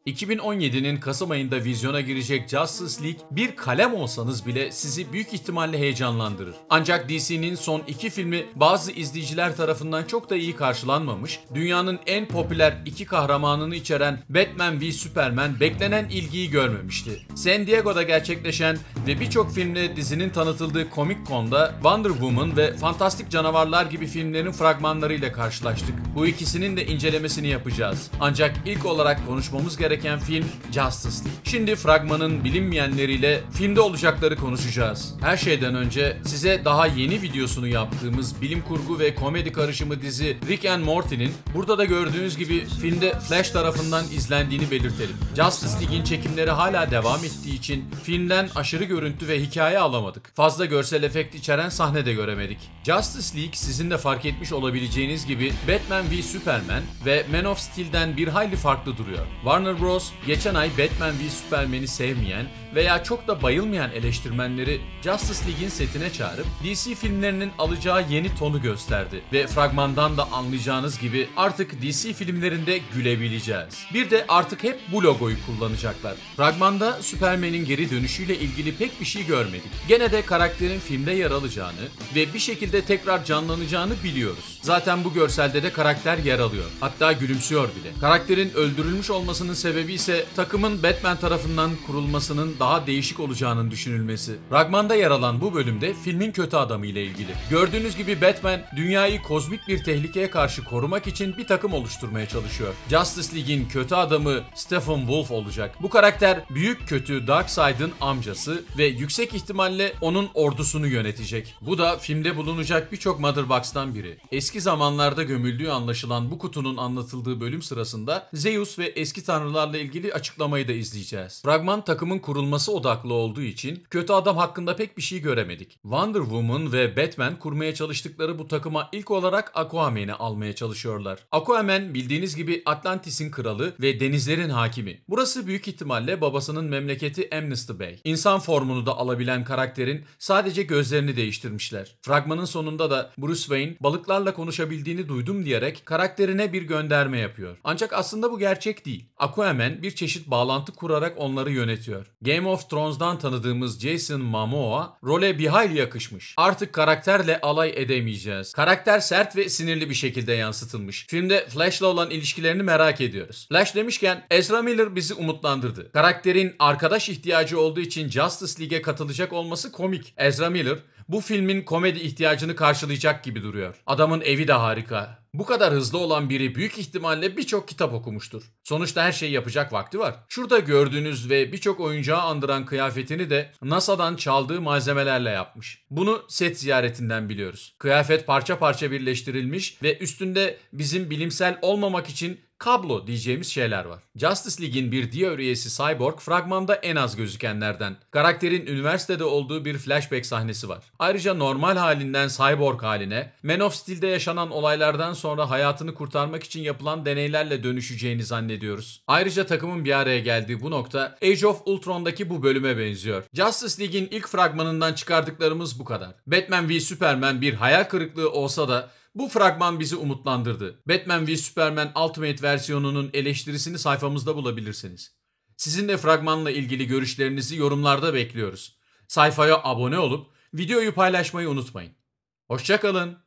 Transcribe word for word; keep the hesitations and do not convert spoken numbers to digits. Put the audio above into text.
iki bin on yedinin Kasım ayında vizyona girecek Justice League bir kalem olsanız bile sizi büyük ihtimalle heyecanlandırır. Ancak D C'nin son iki filmi bazı izleyiciler tarafından çok da iyi karşılanmamış, dünyanın en popüler iki kahramanını içeren Batman v Superman beklenen ilgiyi görmemişti. San Diego'da gerçekleşen ve birçok filmle dizinin tanıtıldığı Comic Con'da Wonder Woman ve Fantastik Canavarlar gibi filmlerin fragmanlarıyla karşılaştık. Bu ikisinin de incelemesini yapacağız. Ancak ilk olarak konuşmamız gereken gereken film Justice League. Şimdi fragmanın bilinmeyenleriyle filmde olacakları konuşacağız. Her şeyden önce size daha yeni videosunu yaptığımız bilim kurgu ve komedi karışımı dizi Rick and Morty'nin burada da gördüğünüz gibi filmde Flash tarafından izlendiğini belirtelim. Justice League'in çekimleri hala devam ettiği için filmden aşırı görüntü ve hikaye alamadık. Fazla görsel efekt içeren sahne de göremedik. Justice League sizin de fark etmiş olabileceğiniz gibi Batman v Superman ve Man of Steel'den bir hayli farklı duruyor. Warner Bros. Geçen ay Batman v Superman'i sevmeyen veya çok da bayılmayan eleştirmenleri Justice League'in setine çağırıp D C filmlerinin alacağı yeni tonu gösterdi ve fragmandan da anlayacağınız gibi artık D C filmlerinde gülebileceğiz. Bir de artık hep bu logoyu kullanacaklar. Fragmanda Superman'in geri dönüşüyle ilgili pek bir şey görmedik. Gene de karakterin filmde yer alacağını ve bir şekilde tekrar canlanacağını biliyoruz. Zaten bu görselde de karakter yer alıyor. Hatta gülümsüyor bile. Karakterin öldürülmüş olmasının sebebi ise takımın Batman tarafından kurulmasının daha değişik olacağının düşünülmesi. Fragmanda yer alan bu bölümde filmin kötü adamı ile ilgili. Gördüğünüz gibi Batman dünyayı kozmik bir tehlikeye karşı korumak için bir takım oluşturmaya çalışıyor. Justice League'in kötü adamı Stephen Wolf olacak. Bu karakter büyük kötü Darkseid'in amcası ve yüksek ihtimalle onun ordusunu yönetecek. Bu da filmde bulunacak birçok Mother Box'tan biri. Eski zamanlarda gömüldüğü anlaşılan bu kutunun anlatıldığı bölüm sırasında Zeus ve eski tanrılarla ilgili açıklamayı da izleyeceğiz. Fragman takımın kurulması odaklı olduğu için kötü adam hakkında pek bir şey göremedik. Wonder Woman ve Batman kurmaya çalıştıkları bu takıma ilk olarak Aquaman'i almaya çalışıyorlar. Aquaman bildiğiniz gibi Atlantis'in kralı ve denizlerin hakimi. Burası büyük ihtimalle babasının memleketi Amnesty Bay. İnsan formunu da alabilen karakterin sadece gözlerini değiştirmişler. Fragmanın sonunda da Bruce Wayne balıklarla konuşabildiğini duydum diyerek karakterine bir gönderme yapıyor. Ancak aslında bu gerçek değil. Aquaman bir çeşit bağlantı kurarak onları yönetiyor. Game of Thrones'dan tanıdığımız Jason Momoa role bir hayli yakışmış. Artık karakterle alay edemeyeceğiz. Karakter sert ve sinirli bir şekilde yansıtılmış. Filmde Flash'la olan ilişkilerini merak ediyoruz. Flash demişken Ezra Miller bizi umutlandırdı. Karakterin arkadaş ihtiyacı olduğu için Justice League'e katılacak olması komik. Ezra Miller bu filmin komedi ihtiyacını karşılayacak gibi duruyor. Adamın evi de harika. Bu kadar hızlı olan biri büyük ihtimalle birçok kitap okumuştur. Sonuçta her şeyi yapacak vakti var. Şurada gördüğünüz ve birçok oyuncağı andıran kıyafetini de NASA'dan çaldığı malzemelerle yapmış. Bunu set ziyaretinden biliyoruz. Kıyafet parça parça birleştirilmiş ve üstünde bizim bilimsel olmamak için kablo diyeceğimiz şeyler var. Justice League'in bir diğer üyesi Cyborg fragmanda en az gözükenlerden. Karakterin üniversitede olduğu bir flashback sahnesi var. Ayrıca normal halinden Cyborg haline, Man of Steel'de yaşanan olaylardan sonra hayatını kurtarmak için yapılan deneylerle dönüşeceğini zannediyoruz. Ayrıca takımın bir araya geldiği bu nokta Age of Ultron'daki bu bölüme benziyor. Justice League'in ilk fragmanından çıkardıklarımız bu kadar. Batman v Superman bir hayal kırıklığı olsa da bu fragman bizi umutlandırdı. Batman v Superman Ultimate versiyonunun eleştirisini sayfamızda bulabilirsiniz. Sizin de fragmanla ilgili görüşlerinizi yorumlarda bekliyoruz. Sayfaya abone olup videoyu paylaşmayı unutmayın. Hoşça kalın.